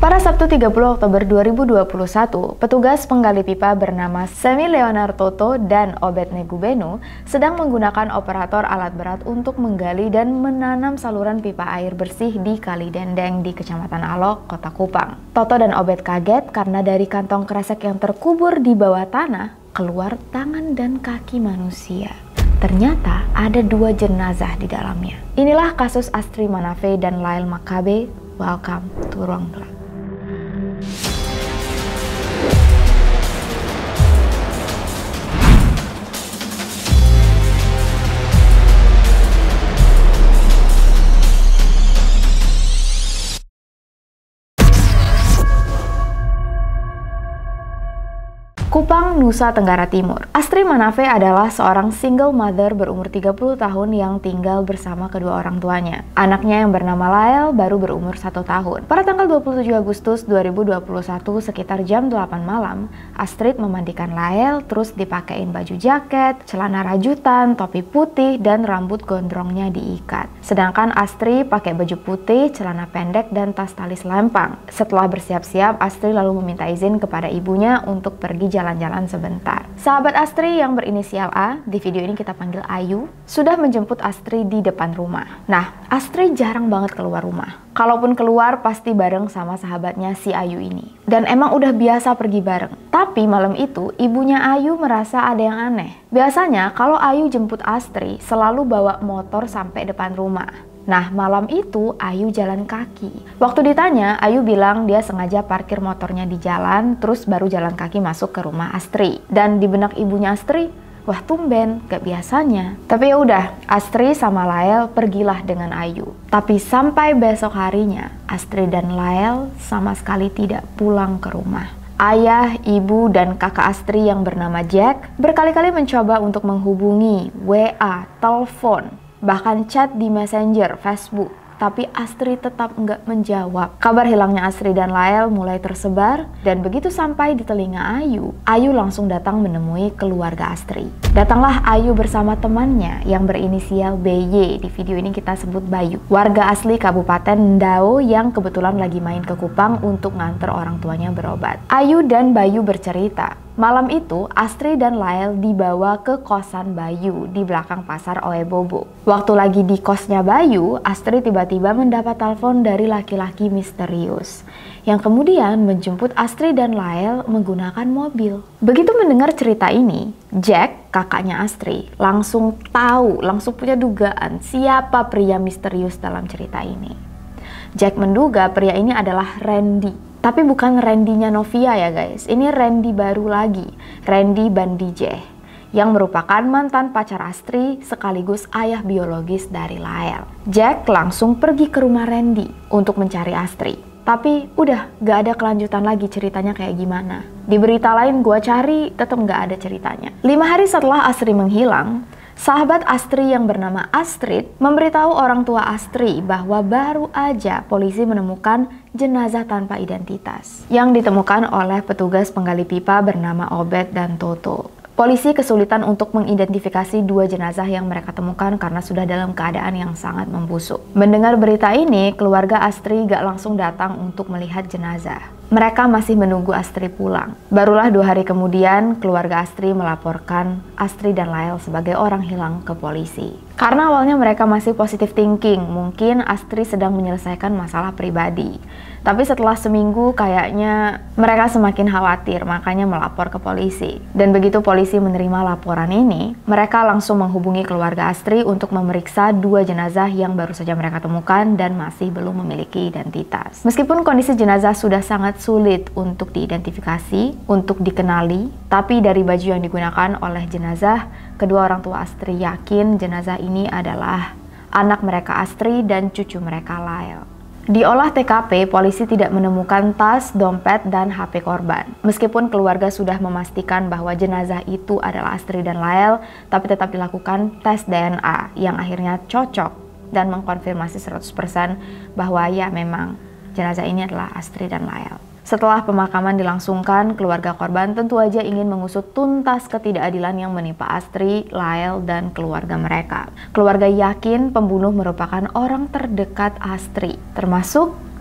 Pada Sabtu 30 Oktober 2021, petugas penggali pipa bernama Semi Leonard Toto dan Obed Negubenu sedang menggunakan operator alat berat untuk menggali dan menanam saluran pipa air bersih di Kali Dendeng di Kecamatan Alok, Kota Kupang. Toto dan Obed kaget karena dari kantong kresek yang terkubur di bawah tanah keluar tangan dan kaki manusia. Ternyata ada 2 jenazah di dalamnya. Inilah kasus Astri Manafe dan Lael Makabe. Welcome to Ruang Gelap. Kupang, Nusa Tenggara Timur. Astri Manafe adalah seorang single mother berumur 30 tahun yang tinggal bersama kedua orang tuanya. Anaknya yang bernama Lael baru berumur 1 tahun. Pada tanggal 27 Agustus 2021 sekitar jam 8 malam, Astrid memandikan Lael, terus dipakein baju jaket, celana rajutan, topi putih, dan rambut gondrongnya diikat. Sedangkan Astri pakai baju putih, celana pendek, dan tas tali selempang. Setelah bersiap-siap, Astri lalu meminta izin kepada ibunya untuk pergi jalan-jalan sebentar. Sahabat Astri yang berinisial A, di video ini kita panggil Ayu, sudah menjemput Astri di depan rumah. Nah, Astri jarang banget keluar rumah. Kalaupun keluar pasti bareng sama sahabatnya si Ayu ini. Dan emang udah biasa pergi bareng. Tapi malam itu ibunya Ayu merasa ada yang aneh. Biasanya kalau Ayu jemput Astri selalu bawa motor sampai depan rumah. Nah, malam itu Ayu jalan kaki. Waktu ditanya, Ayu bilang dia sengaja parkir motornya di jalan, terus baru jalan kaki masuk ke rumah Astri. Dan di benak ibunya Astri, wah tumben, gak biasanya. Tapi ya udah, Astri sama Lael pergilah dengan Ayu. Tapi sampai besok harinya, Astri dan Lael sama sekali tidak pulang ke rumah. Ayah, ibu, dan kakak Astri yang bernama Jack berkali-kali mencoba untuk menghubungi, WA, telepon, bahkan chat di Messenger, Facebook, tapi Astri tetap nggak menjawab. Kabar hilangnya Astri dan Lael mulai tersebar, dan begitu sampai di telinga Ayu, Ayu langsung datang menemui keluarga Astri. Datanglah Ayu bersama temannya yang berinisial BY, di video ini kita sebut Bayu. Warga asli Kabupaten Ndao yang kebetulan lagi main ke Kupang untuk nganter orang tuanya berobat. Ayu dan Bayu bercerita, malam itu, Astri dan Lael dibawa ke kosan Bayu di belakang pasar Oebobo. Waktu lagi di kosnya Bayu, Astri tiba-tiba mendapat telepon dari laki-laki misterius yang kemudian menjemput Astri dan Lael menggunakan mobil. Begitu mendengar cerita ini, Jack, kakaknya Astri, langsung punya dugaan siapa pria misterius dalam cerita ini. Jack menduga pria ini adalah Randy. Tapi bukan Randy-nya Novia ya guys, ini Randy baru lagi, Randy Bandijeh, yang merupakan mantan pacar Astri sekaligus ayah biologis dari Lael. Jack langsung pergi ke rumah Randy untuk mencari Astri. Tapi udah gak ada kelanjutan lagi ceritanya kayak gimana. Di berita lain gua cari, tetap gak ada ceritanya. 5 hari setelah Astri menghilang, sahabat Astri yang bernama Astrid memberitahu orang tua Astri bahwa baru aja polisi menemukan jenazah tanpa identitas yang ditemukan oleh petugas penggali pipa bernama Obed dan Toto. Polisi kesulitan untuk mengidentifikasi 2 jenazah yang mereka temukan karena sudah dalam keadaan yang sangat membusuk. Mendengar berita ini, keluarga Astri gak langsung datang untuk melihat jenazah. Mereka masih menunggu Astri pulang. Barulah 2 hari kemudian, keluarga Astri melaporkan Astri dan Lael sebagai orang hilang ke polisi. Karena awalnya mereka masih positive thinking, mungkin Astri sedang menyelesaikan masalah pribadi. Tapi setelah seminggu kayaknya mereka semakin khawatir, makanya melapor ke polisi. Dan begitu polisi menerima laporan ini, mereka langsung menghubungi keluarga Astri untuk memeriksa 2 jenazah yang baru saja mereka temukan dan masih belum memiliki identitas. Meskipun kondisi jenazah sudah sangat sulit untuk diidentifikasi, untuk dikenali, tapi dari baju yang digunakan oleh jenazah, kedua orang tua Astri yakin jenazah ini adalah anak mereka Astri dan cucu mereka Lael. Di olah TKP, polisi tidak menemukan tas, dompet, dan HP korban. Meskipun keluarga sudah memastikan bahwa jenazah itu adalah Astri dan Lael, tapi tetap dilakukan tes DNA yang akhirnya cocok dan mengkonfirmasi 100% bahwa ya memang jenazah ini adalah Astri dan Lael. Setelah pemakaman dilangsungkan, keluarga korban tentu aja ingin mengusut tuntas ketidakadilan yang menimpa Astri, Lael, dan keluarga mereka. Keluarga yakin pembunuh merupakan orang terdekat Astri, termasuk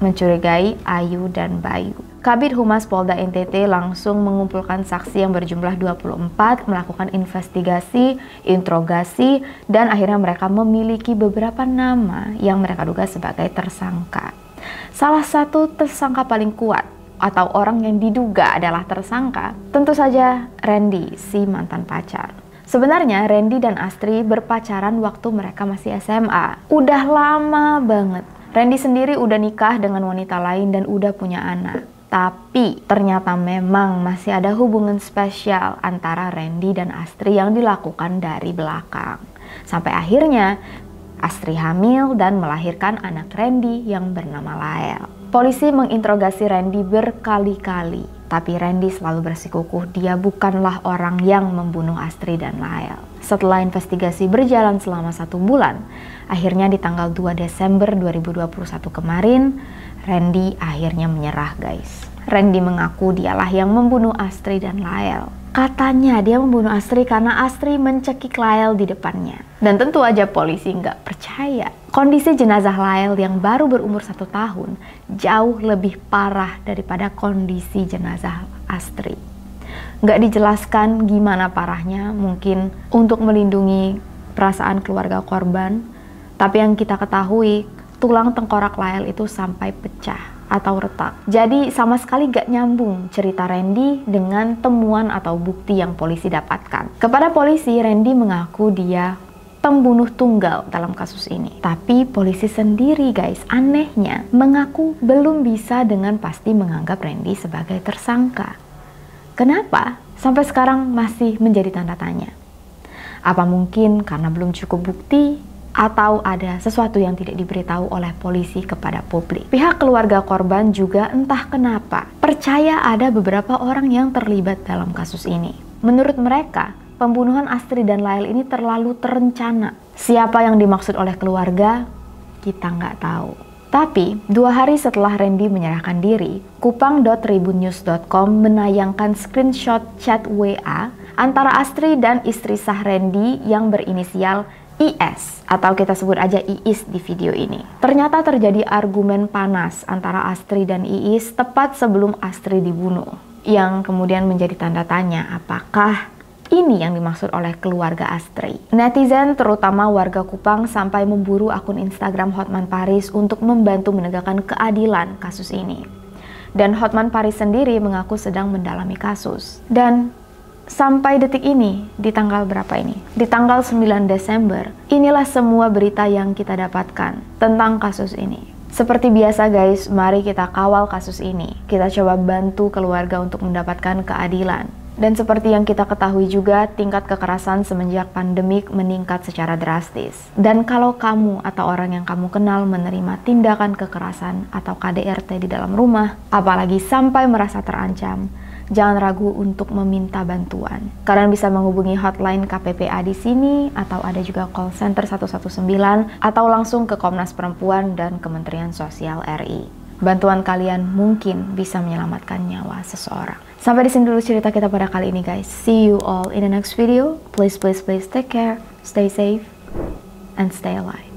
mencurigai Ayu dan Bayu. Kabid Humas Polda NTT langsung mengumpulkan saksi yang berjumlah 24, melakukan investigasi, interogasi, dan akhirnya mereka memiliki beberapa nama yang mereka duga sebagai tersangka. Salah satu tersangka paling kuat atau orang yang diduga adalah tersangka, tentu saja Randy, si mantan pacar. Sebenarnya Randy dan Astri berpacaran waktu mereka masih SMA. Udah lama banget. Randy sendiri udah nikah dengan wanita lain dan udah punya anak. Tapi ternyata memang masih ada hubungan spesial antara Randy dan Astri yang dilakukan dari belakang. Sampai akhirnya Astri hamil dan melahirkan anak Randy yang bernama Lael. Polisi menginterogasi Randy berkali-kali, tapi Randy selalu bersikukuh dia bukanlah orang yang membunuh Astri dan Lael. Setelah investigasi berjalan selama 1 bulan, akhirnya di tanggal 2 Desember 2021 kemarin, Randy akhirnya menyerah guys. Randy mengaku dialah yang membunuh Astri dan Lael. Katanya dia membunuh Astri karena Astri mencekik Lael di depannya. Dan tentu aja polisi nggak percaya. Kondisi jenazah Lael yang baru berumur 1 tahun jauh lebih parah daripada kondisi jenazah Astri. Nggak dijelaskan gimana parahnya, mungkin untuk melindungi perasaan keluarga korban. Tapi yang kita ketahui, tulang tengkorak Lael itu sampai pecah atau retak. Jadi sama sekali gak nyambung cerita Randy dengan temuan atau bukti yang polisi dapatkan. Kepada polisi, Randy mengaku dia pembunuh tunggal dalam kasus ini. Tapi polisi sendiri guys, anehnya mengaku belum bisa dengan pasti menganggap Randy sebagai tersangka. Kenapa? Sampai sekarang masih menjadi tanda tanya. Apa mungkin karena belum cukup bukti? Atau ada sesuatu yang tidak diberitahu oleh polisi kepada publik. Pihak keluarga korban juga entah kenapa percaya ada beberapa orang yang terlibat dalam kasus ini. Menurut mereka, pembunuhan Astri dan Lael ini terlalu terencana. Siapa yang dimaksud oleh keluarga, kita nggak tahu. Tapi, 2 hari setelah Randy menyerahkan diri, kupang.tribunnews.com menayangkan screenshot chat WA antara Astri dan istri sah Randy yang berinisial IS, atau kita sebut aja Iis di video ini. Ternyata terjadi argumen panas antara Astri dan Iis tepat sebelum Astri dibunuh, yang kemudian menjadi tanda tanya apakah ini yang dimaksud oleh keluarga Astri. Netizen terutama warga Kupang sampai memburu akun Instagram Hotman Paris untuk membantu menegakkan keadilan kasus ini. Dan Hotman Paris sendiri mengaku sedang mendalami kasus. Dan sampai detik ini, di tanggal berapa ini? Di tanggal 9 Desember, inilah semua berita yang kita dapatkan tentang kasus ini. Seperti biasa guys, mari kita kawal kasus ini. Kita coba bantu keluarga untuk mendapatkan keadilan. Dan seperti yang kita ketahui juga, tingkat kekerasan semenjak pandemik meningkat secara drastis. Dan kalau kamu atau orang yang kamu kenal menerima tindakan kekerasan atau KDRT di dalam rumah, apalagi sampai merasa terancam, jangan ragu untuk meminta bantuan. Kalian bisa menghubungi hotline KPPA di sini, atau ada juga call center 119, atau langsung ke Komnas Perempuan dan Kementerian Sosial RI. Bantuan kalian mungkin bisa menyelamatkan nyawa seseorang. Sampai di sini dulu cerita kita pada kali ini guys. See you all in the next video. Please take care, stay safe, and stay alive.